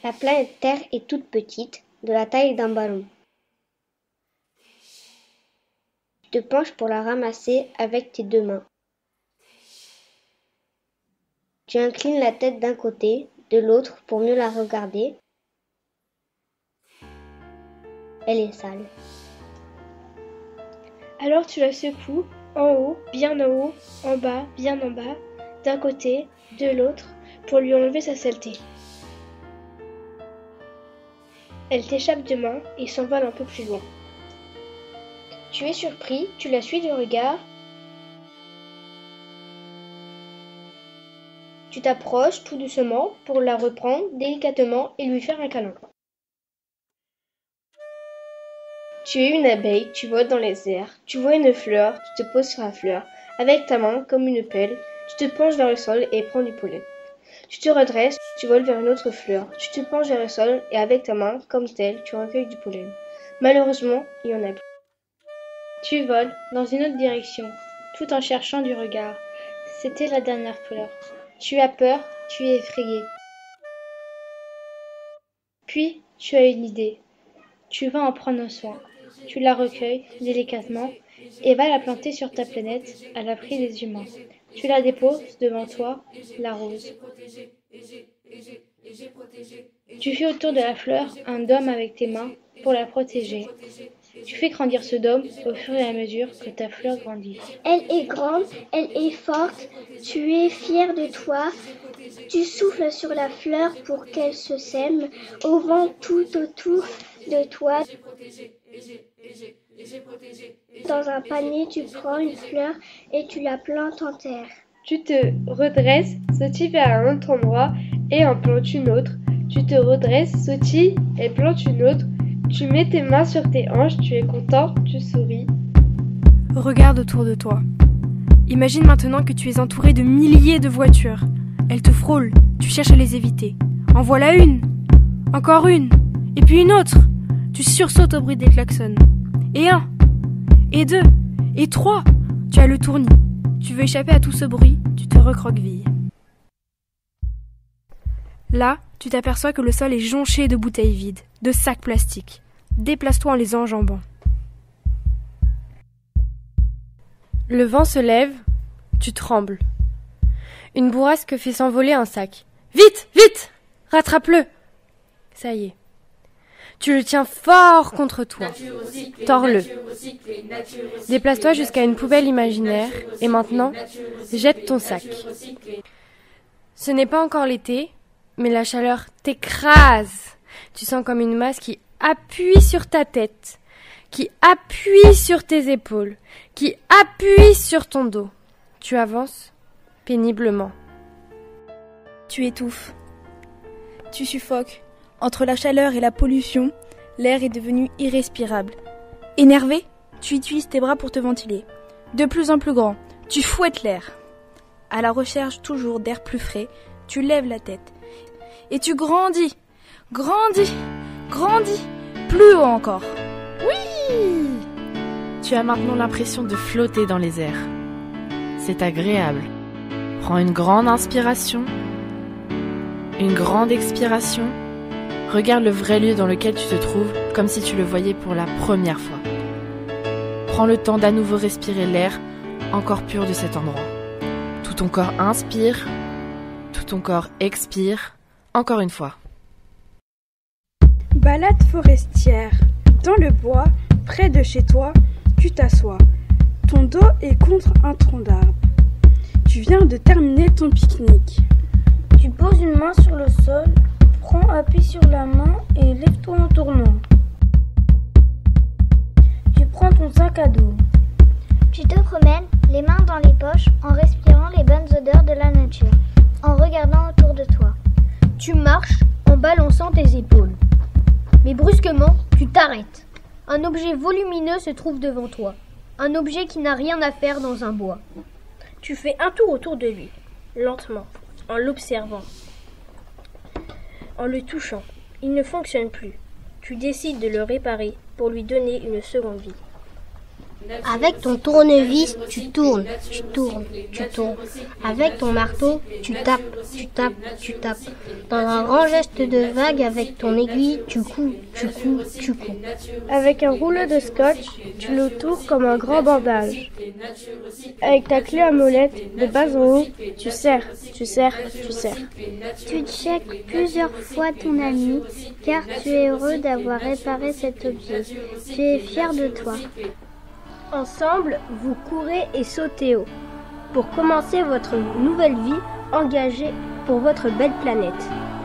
La planète Terre est toute petite, de la taille d'un ballon. Tu te penches pour la ramasser avec tes deux mains. Tu inclines la tête d'un côté, de l'autre pour mieux la regarder. Elle est sale. Alors tu la secoues, en haut, bien en haut, en bas, bien en bas, d'un côté, de l'autre, pour lui enlever sa saleté. Elle t'échappe de main et s'envole un peu plus loin. Tu es surpris, tu la suis du regard. Tu t'approches tout doucement pour la reprendre délicatement et lui faire un câlin. Tu es une abeille, tu voles dans les airs, tu vois une fleur, tu te poses sur la fleur. Avec ta main, comme une pelle, tu te penches vers le sol et prends du pollen. Tu te redresses, tu voles vers une autre fleur, tu te penches vers le sol et avec ta main, comme telle, tu recueilles du pollen. Malheureusement, il y en a plus. Tu voles dans une autre direction, tout en cherchant du regard. C'était la dernière fleur. Tu as peur, tu es effrayé. Puis, tu as une idée. Tu vas en prendre soin. Tu la recueilles délicatement et vas la planter sur ta planète à l'abri des humains. Tu la déposes devant toi, la rose. Tu fais autour de la fleur un dôme avec tes mains pour la protéger. Tu fais grandir ce dôme au fur et à mesure que ta fleur grandit. Elle est grande, elle est forte, tu es fier de toi. Tu souffles sur la fleur pour qu'elle se sème au vent tout autour de toi. Dans un panier, tu prends une fleur et tu la plantes en terre. Tu te redresses, sautilles vers un autre endroit et en plantes une autre. Tu te redresses, sautilles et plantes une autre. Tu mets tes mains sur tes hanches, tu es content, tu souris. Regarde autour de toi. Imagine maintenant que tu es entouré de milliers de voitures. Elles te frôlent, tu cherches à les éviter. En voilà une, encore une, et puis une autre. Tu sursautes au bruit des klaxons. Et un, et deux, et trois. Tu as le tournis. Tu veux échapper à tout ce bruit, tu te recroquevilles. Là, tu t'aperçois que le sol est jonché de bouteilles vides, de sacs plastiques. Déplace-toi en les enjambant. Le vent se lève, tu trembles. Une bourrasque fait s'envoler un sac. Vite, vite, rattrape-le. Ça y est. Tu le tiens fort contre toi. Tords-le. Déplace-toi jusqu'à une poubelle imaginaire et maintenant, jette ton sac. Ce n'est pas encore l'été, mais la chaleur t'écrase. Tu sens comme une masse qui appuie sur ta tête, qui appuie sur tes épaules, qui appuie sur ton dos. Tu avances péniblement. Tu étouffes. Tu suffoques. Entre la chaleur et la pollution, l'air est devenu irrespirable. Énervé, tu utilises tes bras pour te ventiler. De plus en plus grand, tu fouettes l'air. À la recherche toujours d'air plus frais, tu lèves la tête. Et tu grandis, grandis, grandis, plus haut encore. Oui! Tu as maintenant l'impression de flotter dans les airs. C'est agréable. Prends une grande inspiration, une grande expiration. Regarde le vrai lieu dans lequel tu te trouves comme si tu le voyais pour la première fois. Prends le temps d'à nouveau respirer l'air encore pur de cet endroit. Tout ton corps inspire, tout ton corps expire, encore une fois. Balade forestière. Dans le bois, près de chez toi, tu t'assois. Ton dos est contre un tronc d'arbre. Tu viens de terminer ton pique-nique. Tu poses une main sur le sol, prends appui sur la main et lève-toi en tournant. Tu prends ton sac à dos. Tu te promènes, les mains dans les poches, en respirant les bonnes odeurs de la nature, en regardant autour de toi. Tu marches en balançant tes épaules. Mais brusquement, tu t'arrêtes. Un objet volumineux se trouve devant toi. Un objet qui n'a rien à faire dans un bois. Tu fais un tour autour de lui, lentement, en l'observant, en le touchant. Il ne fonctionne plus. Tu décides de le réparer pour lui donner une seconde vie. Avec ton tournevis, tu tournes, tu tournes, tu tournes. Avec ton marteau, tu tapes, tu tapes, tu tapes. Dans un grand geste de vague, avec ton aiguille, tu couds, tu couds, tu couds. Avec un rouleau de scotch, tu l'entoures comme un grand bandage. Avec ta clé à molette, de bas en haut, tu serres, tu serres, tu serres. Tu checkes plusieurs fois ton ami car tu es heureux d'avoir réparé cet objet. Tu es fier de toi. Ensemble, vous courez et sautez haut. Pour commencer votre nouvelle vie, engagée pour votre belle planète.